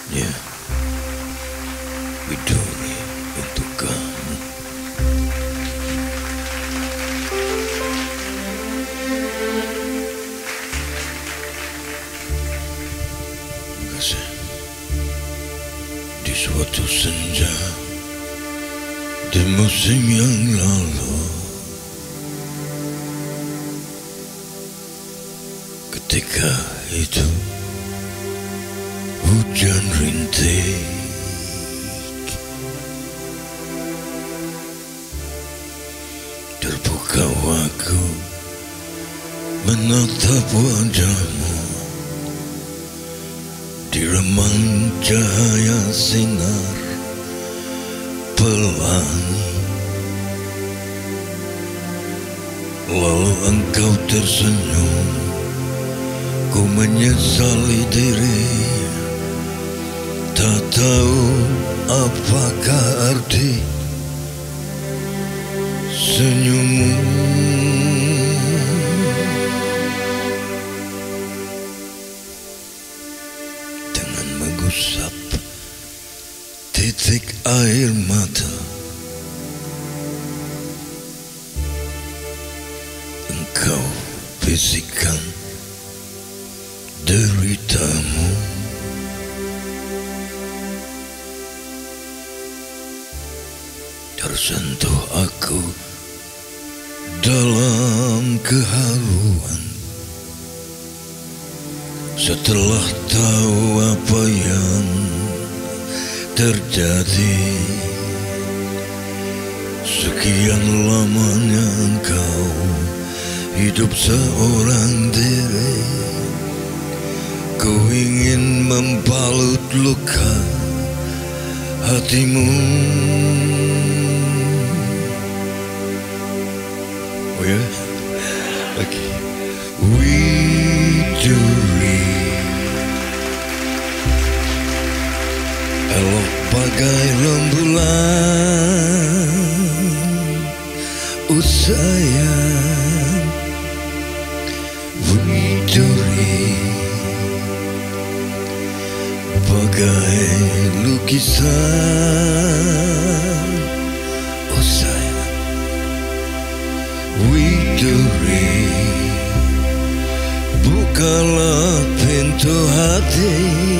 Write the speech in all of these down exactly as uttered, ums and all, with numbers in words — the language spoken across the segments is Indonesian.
Ya, Widuri untuk kamu. Terima kasih. Di suatu senja di musim yang lalu, ketika itu hujan rintik, terbuka aku menatap wajahmu di remang cahaya sinar pelangi. Lalu engkau tersenyum, ku menyesali diri, tak tahu apakah arti senyummu. Dengan mengusap titik air mata, engkau bisikkan deritamu. Tersentuh aku dalam keharuan setelah tahu apa yang terjadi. Sekian lamanya engkau hidup seorang diri, ku ingin membalut luka hatimu. Oh ya, oke. Widuri, elok bagai rembulan, oh sayang. Widuri, bagai lukisan, oh sayang. Widuri, bukalah pintu hati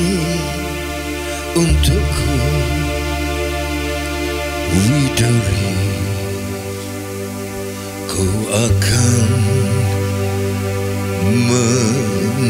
untukku. Widuri, ku akan